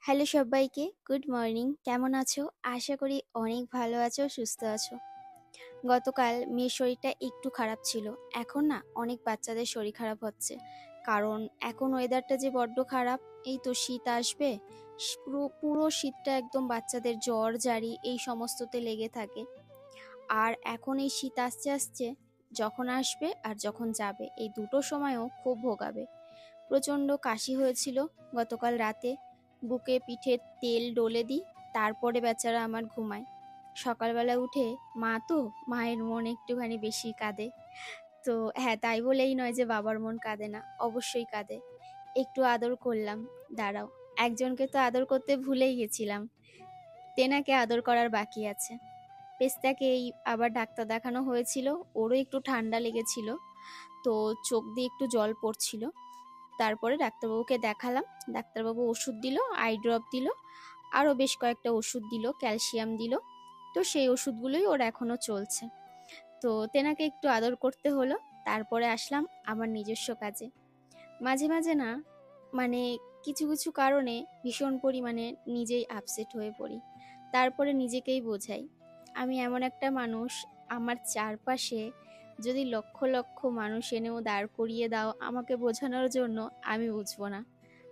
Hello সবাইকে, good morning. কেমন আছো? আশা করি অনেক ভালো আছো, সুস্থ আছো। গতকাল মেয়ের শরীরটা একটু খারাপ ছিল। এখন না অনেক বাচ্চাদের শরীর খারাপ হচ্ছে, কারণ এখন ওয়েদারটা যে বড্ড খারাপ। এই তো শীত আসবে, পুরো পুরো শীতটা একদম বাচ্চাদের জ্বর জারি এই সমস্ততে লেগে থাকে। আর এখন এই শীত আসছে আসছে, যখন আসবে আর যখন যাবে এই দুটো সময়ও খুব ভোগাবে। প্রচণ্ড কাশি হয়েছিল গতকাল রাতে। বুকে পিঠে তেল ডলে দিই, তারপরে বেচারা আমার ঘুমায়। সকালবেলা উঠে মায়ের মন একটুখানি বেশি কাঁদে। তো হ্যাঁ, তাই বলেই নয় যে বাবার মন কাঁদে না, অবশ্যই কাঁদে। একটু আদর করলাম। দাঁড়াও, একজনকে তো আদর করতে ভুলেই গেছিলাম। তেনাকে আদর করার বাকি আছে। পেস্তাকে এই আবার ডাক্তার দেখানো হয়েছিল, ওরও একটু ঠান্ডা লেগেছিল, তো চোখ দিয়ে একটু জল পড়ছিল। তারপরে ডাক্তারবাবুকে দেখালাম। ডাক্তারবাবু ওষুধ দিল, আই ড্রপ দিল, আরও বেশ কয়েকটা ওষুধ দিল, ক্যালসিয়াম দিল। তো সেই ওষুধগুলোই ওর এখনও চলছে। তো তেনাকে একটু আদর করতে হলো। তারপরে আসলাম আমার নিজস্ব কাজে। মাঝে মাঝে না, মানে কিছু কিছু কারণে ভীষণ পরিমাণে নিজেই আপসেট হয়ে পড়ি। তারপরে নিজেকেই বোঝাই, আমি এমন একটা মানুষ, আমার চারপাশে যদি লক্ষ লক্ষ মানুষ এনেও দাঁড় করিয়ে দাও আমাকে বোঝানোর জন্য, আমি বুঝবো না।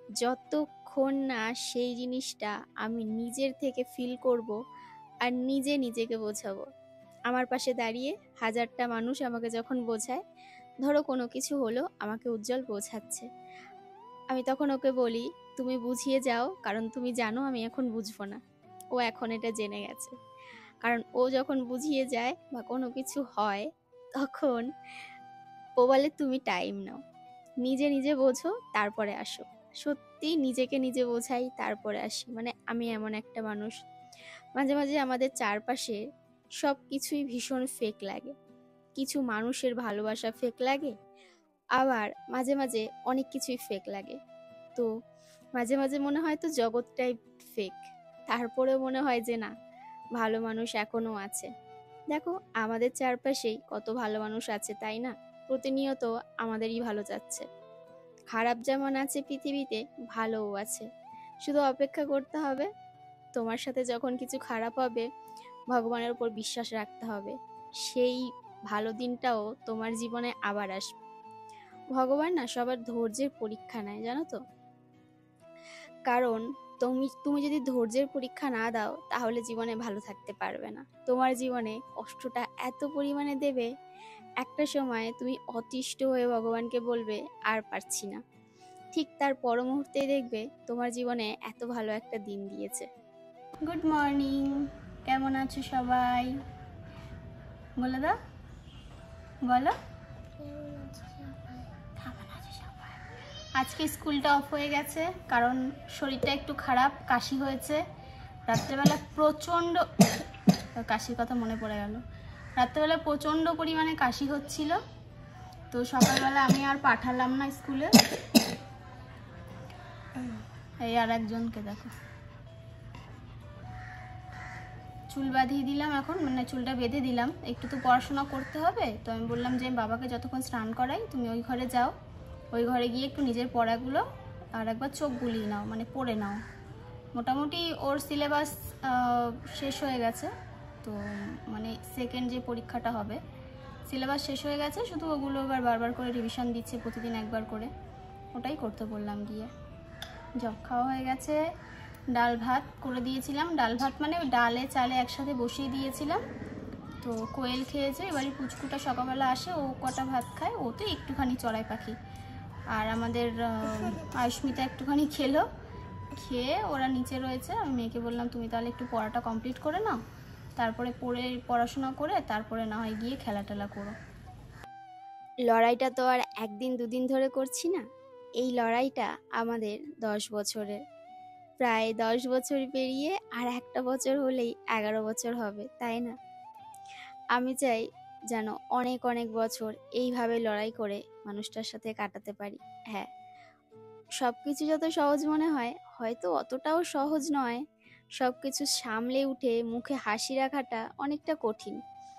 যতক্ষণ না সেই জিনিসটা আমি নিজের থেকে ফিল করব আর নিজে নিজেকে বোঝাবো। আমার পাশে দাঁড়িয়ে হাজারটা মানুষ আমাকে যখন বোঝায়, ধরো কোনো কিছু হলো, আমাকে উজ্জ্বল বোঝাচ্ছে, আমি তখন ওকে বলি, তুমি বুঝিয়ে যাও, কারণ তুমি জানো আমি এখন বুঝবো না। ও এখন এটা জেনে গেছে। কারণ ও যখন বুঝিয়ে যায় বা কোনো কিছু হয়, তখন ও বলে তুমি টাইম নাও, নিজে নিজে বোঝো, তারপরে আসো। সত্যি নিজেকে নিজে বোঝাই, তারপরে আসি। মানে আমি এমন একটা মানুষ। মাঝে মাঝে আমাদের চারপাশে সব কিছুই ভীষণ ফেক লাগে। কিছু মানুষের ভালোবাসা ফেক লাগে, আবার মাঝে মাঝে অনেক কিছুই ফেক লাগে। তো মাঝে মাঝে মনে হয় তো জগৎটাই ফেক। তারপরেও মনে হয় যে না, ভালো মানুষ এখনো আছে। দেখো, আমাদের চারপাশেই কত ভালো মানুষ আছে, তাই না? প্রতিনিয়ত আমাদেরই ভালো যাচ্ছে। খারাপ যেমন আছে পৃথিবীতে, ভালোও আছে। শুধু অপেক্ষা করতে হবে। তোমার সাথে যখন কিছু খারাপ হবে, ভগবানের উপর বিশ্বাস রাখতে হবে। সেই ভালো দিনটাও তোমার জীবনে আবার আসবে। ভগবান না সবার ধৈর্যের পরীক্ষা নেয়, জানো তো। কারণ তুমি তুমি যদি ধৈর্যের পরীক্ষা না দাও, তাহলে জীবনে ভালো থাকতে পারবে না। তোমার জীবনে কষ্টটা এত পরিমাণে দেবে, একটা সময় তুমি অতিষ্ঠ হয়ে ভগবানকে বলবে আর পারছি না। ঠিক তার পর মুহূর্তেই দেখবে তোমার জীবনে এত ভালো একটা দিন দিয়েছে। গুড মর্নিং, কেমন আছো সবাই? বলে দাও, বলো। আজকে স্কুলটা অফ হয়ে গেছে, কারণ শরীরটা একটু খারাপ, কাশি হয়েছে। রাত্রেবেলা প্রচণ্ড কাশির কথা মনে পড়ে গেল। রাত্রেবেলা প্রচণ্ড পরিমাণে কাশি হচ্ছিল, তো সকালবেলা আমি আর পাঠালাম না স্কুলে। এই আর একজনকে দেখো, চুল বাঁধিয়ে দিলাম এখন, মানে চুলটা বেঁধে দিলাম। একটু তো পড়াশোনা করতে হবে, তো আমি বললাম যে বাবাকে যতক্ষণ স্নান করাই তুমি ওই ঘরে যাও, ওই ঘরে গিয়ে একটু নিজের পড়াগুলো আর একবার চোখ বুলিয়ে নাও, মানে পড়ে নাও। মোটামুটি ওর সিলেবাস শেষ হয়ে গেছে, তো মানে সেকেন্ড যে পরীক্ষাটা হবে সিলেবাস শেষ হয়ে গেছে, শুধু ওগুলো এবার বারবার করে রিভিশন দিচ্ছে, প্রতিদিন একবার করে। ওটাই করতে বললাম গিয়ে। জব খাওয়া হয়ে গেছে, ডাল ভাত করে দিয়েছিলাম। ডাল ভাত মানে ডালে চালে একসাথে বসিয়ে দিয়েছিলাম। তো কোয়েল খেয়েছে, এবারে পুচকুটা সকালবেলা আসে, ও কটা ভাত খায়, ও তো একটুখানি চড়াই পাখি। আর আমাদের আয়ুষ্মিতা একটুখানি খেলো, খেয়ে ওরা নিচে রয়েছে। আমি মেয়েকে বললাম তুমি তাহলে একটু পড়াটা কমপ্লিট করে নাও, তারপরে পড়াশোনা করে তারপরে না হয় গিয়ে খেলা টেলা করো। লড়াইটা তো আর একদিন দুদিন ধরে করছি না, এই লড়াইটা আমাদের 10 বছরের। প্রায় 10 বছর পেরিয়ে আর একটা বছর হলেই 11 বছর হবে, তাই না? আমি চাই যেন অনেক অনেক বছর এইভাবে লড়াই করে মানুষটার সাথে কাটাতে পারি। হ্যাঁ, সবকিছু যত সহজ মনে হয়, হয়তো অতটাও সহজ নয়। সবকিছু সামলে উঠে মুখে হাসি রাখাটা অনেকটা কঠিন।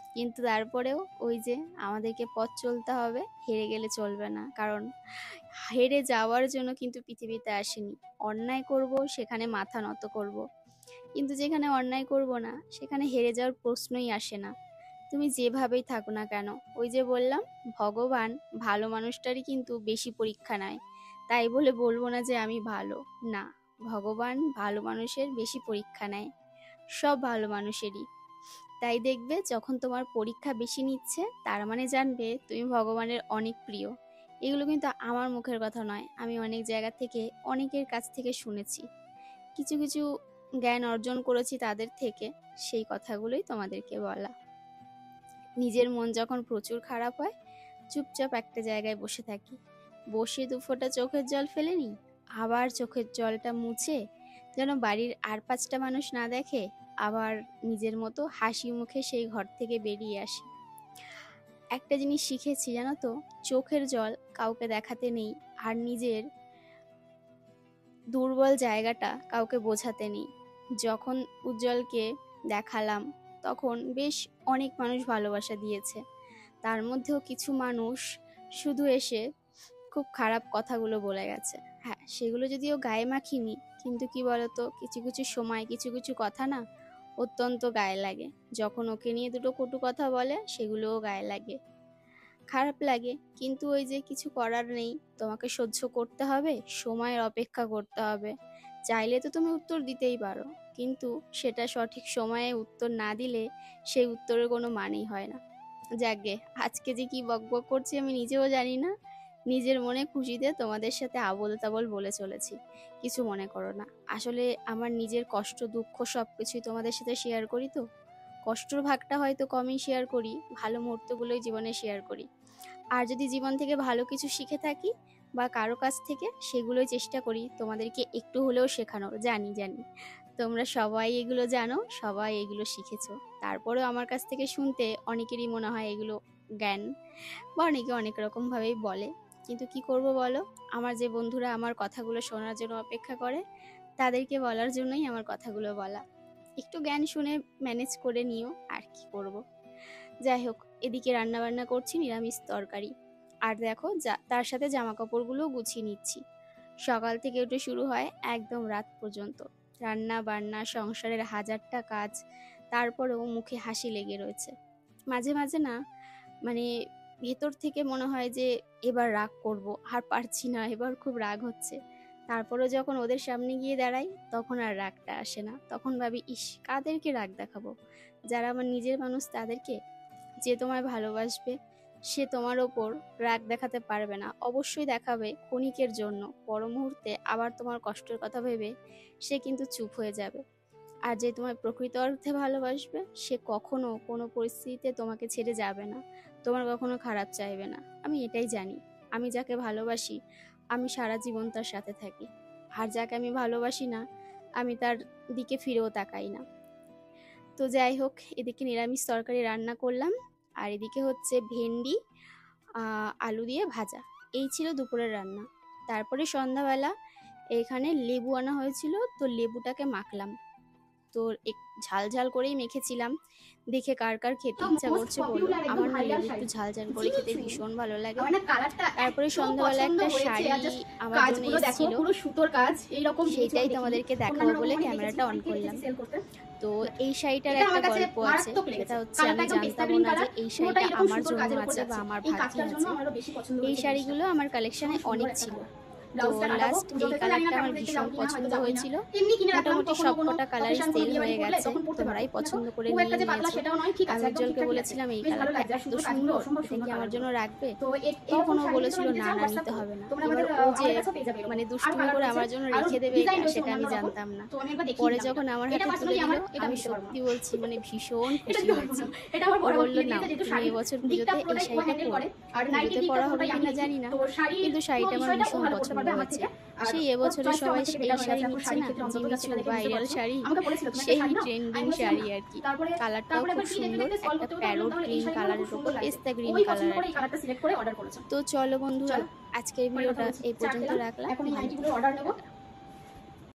কিন্তু তারপরেও ওই যে আমাদেরকে পথ চলতে হবে, হেরে গেলে চলবে না। কারণ হেরে যাওয়ার জন্য কিন্তু পৃথিবীতে আসেনি। অন্যায় করব, সেখানে মাথা নত করব, কিন্তু যেখানে অন্যায় করব না সেখানে হেরে যাওয়ার প্রশ্নই আসে না। তুমি যেভাবেই থাকো না কেন, ওই যে বললাম, ভগবান ভালো মানুষটারই কিন্তু বেশি পরীক্ষা নেয়। তাই বলে বলবো না যে আমি ভালো, না, ভগবান ভালো মানুষের বেশি পরীক্ষা নেয়, সব ভালো মানুষেরই। তাই দেখবে যখন তোমার পরীক্ষা বেশি নিচ্ছে, তার মানে জানবে তুমি ভগবানের অনেক প্রিয়। এগুলো কিন্তু আমার মুখের কথা নয়, আমি অনেক জায়গা থেকে অনেকের কাছ থেকে শুনেছি, কিছু কিছু জ্ঞান অর্জন করেছি তাদের থেকে, সেই কথাগুলোই তোমাদেরকে বলা। নিজের মন যখন প্রচুর খারাপ হয়, চুপচাপ একটা জায়গায় বসে থাকি, বসে দুফোঁটা চোখের জল ফেলে নিই, আবার চোখের জলটা মুছে যেন বাড়ির আর 5টা মানুষ না দেখে, আবার নিজের মতো হাসি মুখে সেই ঘর থেকে বেরিয়ে আসি। একটা জিনিস শিখেছি জানো তো, চোখের জল কাউকে দেখাতে নেই, আর নিজের দুর্বল জায়গাটা কাউকে বোঝাতে নেই। যখন উজ্জ্বলকে দেখালাম, তখন বেশ অনেক মানুষ ভালোবাসা দিয়েছে, তার মধ্যেও কিছু মানুষ শুধু এসে খুব খারাপ কথাগুলো বলে গেছে। হ্যাঁ, সেগুলো যদিও গায়ে মাখিনি, কিন্তু কি বলতো, কিছু কিছু সময় কিছু কিছু কথা না অত্যন্ত গায়ে লাগে। যখন ওকে নিয়ে দুটো কটু কথা বলে, সেগুলোও গায়ে লাগে, খারাপ লাগে, কিন্তু ওই যে কিছু করার নেই, তোমাকে সহ্য করতে হবে, সময়ের অপেক্ষা করতে হবে। চাইলে তো তুমি উত্তর দিতেই পারো, কিন্তু সেটা সঠিক সময়ে উত্তর না দিলে সেই উত্তরের কোনো মানেই হয় না। যাকগে, আজকে যে কি বকবক করছি আমি নিজেও জানি না, নিজের মনে খুশিতে তোমাদের সাথে আবোল তাবোল বলে চলেছি, কিছু মনে করো না। আসলে আমার নিজের কষ্ট দুঃখ সব কিছুই তোমাদের সাথে শেয়ার করি, তো কষ্টর ভাগটা হয়তো কমই শেয়ার করি, ভালো মুহূর্তগুলোই জীবনে শেয়ার করি। আর যদি জীবন থেকে ভালো কিছু শিখে থাকি বা কারো কাছ থেকে, সেগুলোই চেষ্টা করি তোমাদেরকে একটু হলেও শেখানোর। জানি জানি তোমরা সবাই এগুলো জানো, সবাই এগুলো শিখেছো, তারপরেও আমার কাছ থেকে শুনতে অনেকেরই মনে হয় এগুলো জ্ঞান, বা অনেকে অনেক রকমভাবেই বলে। কিন্তু কি করব বলো, আমার যে বন্ধুরা আমার কথাগুলো শোনার জন্য অপেক্ষা করে, তাদেরকে বলার জন্যই আমার কথাগুলো বলা। একটু জ্ঞান শুনে ম্যানেজ করে নিও, আর কি করব। যাই হোক, এদিকে রান্না বান্না করছি নিরামিষ তরকারি, আর দেখো তার সাথে জামা কাপড়গুলো গুছিয়ে নিচ্ছি। সকাল থেকে উঠে শুরু হয় একদম রাত পর্যন্ত, রান্না বান্না, সংসারের হাজারটা কাজ, তারপরেও মুখে হাসি লেগে রয়েছে। মাঝে মাঝে না, মানে ভেতর থেকে মনে হয় যে এবার রাগ করব, আর পারছি না, এবার খুব রাগ হচ্ছে। তারপরে যখন ওদের সামনে গিয়ে দাঁড়াই, তখন আর রাগটা আসে না, তখন ভাবি, ইস, কাদেরকে রাগ দেখাবো, যারা আমার নিজের মানুষ তাদেরকে। যে তোমায় ভালোবাসবে সে তোমার ওপর রাগ দেখাতে পারবে না, অবশ্যই দেখাবে ক্ষণিকের জন্য, পর মুহূর্তে আবার তোমার কষ্টের কথা ভেবে সে কিন্তু চুপ হয়ে যাবে। আর যে তোমায় প্রকৃত অর্থে ভালোবাসবে, সে কখনো কোনো পরিস্থিতিতে তোমাকে ছেড়ে যাবে না, তোমার কখনো খারাপ চাইবে না। আমি এটাই জানি, আমি যাকে ভালোবাসি আমি সারা জীবন তার সাথে থাকি, আর যাকে আমি ভালোবাসি না, আমি তার দিকে ফিরেও তাকাই না। তো যাই হোক, এদিকে নিরামিষ তরকারি রান্না করলাম, আর এদিকে হচ্ছে ভেন্ডি আলু দিয়ে ভাজা। এই ছিল দুপুরের রান্না। তারপরে সন্ধ্যাবেলা এখানে লেবু আনা হয়েছিল, তো লেবুটাকে মাখলাম, তো ঝাল ঝাল করেই মেখেছিলাম। দেখে কার কার খেতে ইচ্ছা করছে বলো, আমার না লেবু একটু ঝাল ঝাল করে খেতে ভীষণ ভালো লাগে। তারপরে সন্ধ্যাবেলা একটা শাড়ি আমার জন্য এসেছিল, পুরো সুতোর কাজ এইরকম, সেইটাই তোমাদেরকে দেখাবো বলে ক্যামেরাটা অন করলাম। তো এই শাড়িটার একটা গল্প আছে, সেটা হচ্ছে আমি জানতামও না যে এই শাড়িটা আমার জন্য আছে বা আমার ভাগ্যে আছে। এই শাড়িগুলো আমার কালেকশনে অনেক ছিল, তো লাস্ট এই কালারটা আমার ভীষণ পছন্দ হয়েছিল। মোটামুটি সবকটা কালারই সেল হয়ে গেছে, তোমরাই পছন্দ করে নিয়ে নিয়েছো। আমি উজ্জ্বলকে বলেছিলাম এই কালারটা এত সুন্দর, এটা কি আমার জন্য রাখবে, তখন ও বলেছিল না না, নিতে হবে না। এবার ও যে মানে দুষ্টুমি করে আমার জন্য রেখে দেবে এটা, সেটা আমি জানতাম না। পরে যখন আমার হাতে তুলে দিল, আমি সত্যি বলছি মানে ভীষণ খুশি হয়েছি। ও বললো না, তুমি এবছর পুজোতে এই শাড়িটা পরো। পুজোতে পরা হবে কিনা জানি না, কিন্তু শাড়িটা আমার ভীষণ পছন্দ হয়েছে। সেই এবছরে সবাই এই শাড়ি নিচ্ছে না, জিমিচু ভাইরাল শাড়ি, সেই ট্রেন্ডিং শাড়ি আর কি। কালারটাও খুব সুন্দর, একটা প্যারোট গ্রিন কালারের উপর পেস্তা গ্রিন কালার আর কি। তো চলো বন্ধুরা, আজকের ভিডিওটা এই পর্যন্ত রাখলাম।